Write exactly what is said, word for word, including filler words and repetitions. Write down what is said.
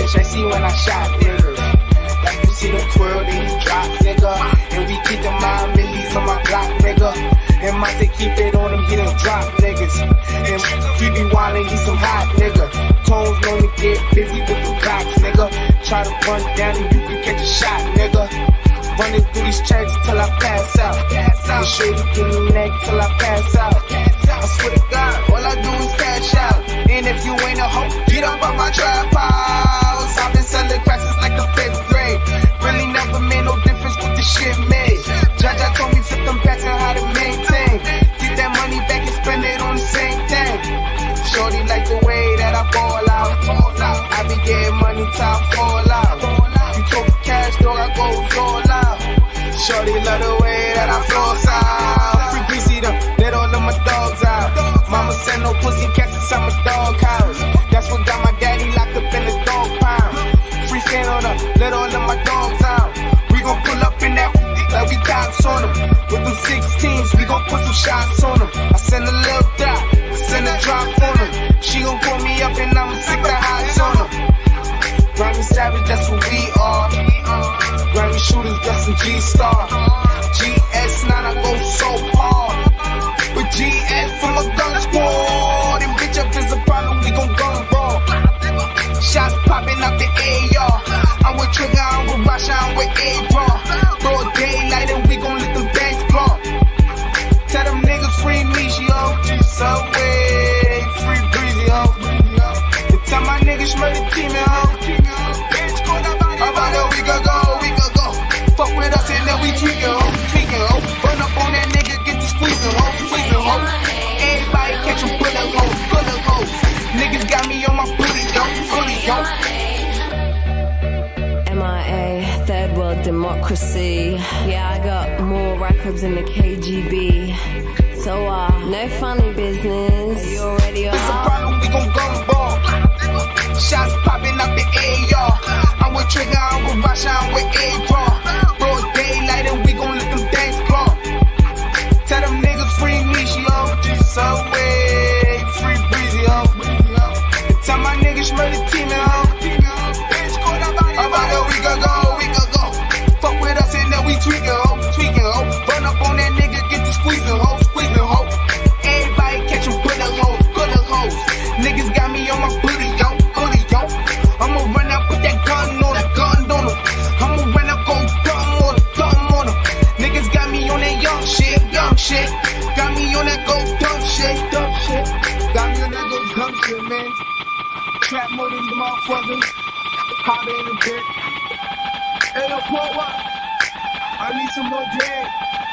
bitch, I see when I shot niggas. Like you see them twirl, then you drop, nigga. And we keep them mind millies on my block, nigga. And my say keep it on him, he done drop niggas. And he be wildin', he some hot nigga. Tones known to get busy with the cops, nigga. Try to run down and you can catch a shot, nigga. Running through these tracks till I pass out. And shady give me neck till I pass out. I swear to God, all I do is cash out. And if you ain't a hoe, get up on my trap house. I've been selling cracks since like the fifth grade. Really never made no difference what the shit made. Jaja told me flip them backs and how to maintain. Get that money back and spend it on the same thing. Shorty like the way that I fall out. I be getting money till I fall out. You talk cash, dog, I go all out. Shorty love the way that I floss out. Free greasy them, let all of my dogs out. Mama send no pussy cats inside my dog house. That's what got my daddy locked up in the dog pound. Free stand on her, let all of my dogs out. We gon' pull up in that like we cops on them. With them sixteens, we gon' put some shots on them. I send a little dot, I send a drop on them. She gon' pull me up and I'ma stick the highs on them. Grimy savage, that's what we are. Grimy shooters, that's some G-Star. G S nine, I go so hard. With G S from a gun squad. And bitch up is a problem, we gon' gun raw. Shots popping out the A R. I'm with Trigger, I'm with Rasha, I'm with A-Raw. Broad daylight and we gon' let them bangs blow. Tell them niggas free me, yo. Subway, free breezy, ho. Tell my niggas Shmurda team, ho. About a week ago, week ago. Fuck with us and then we tweaking, ho, tweaking, ho. Run up on that nigga, get the squeezing, ho, squeezing, ho. Everybody catch them bullet holes, bullet holes. Niggas got me on my booty, yo, booty, yo. M I A, third world democracy. Yeah, I got more records in the K G B. So, uh, no funny business. You already are. It's a problem, we gon' gun ball. Shots popping out the A R. I'm with Trigger, I'm with Rasha, I'm with A-Raw. Broad daylight and we gon' let them things blow. Tell them niggas free me, yo. Subway, free breezy, ho. Tell my niggas Shmurda team, ho. About a week ago, week ago. Fuck with us and then we tweaking, ho, tweaking, ho. Run up on that nigga, get the squeezing, ho, squeezing, ho. Everybody catch them bullet holes, bullet holes. Niggas got me on my booty, yo, booty, yo. I'ma run up with that gun on that gun on them. I'ma run up, go dumb on them, dumb on them. Niggas got me on that young shit, young shit. Got me on that go dumb shit, dumb shit. Got me on that go dumb shit, man. Trap more than these motherfuckers. Hotter in the dick. Hey, yo, pull up. I need some more drag.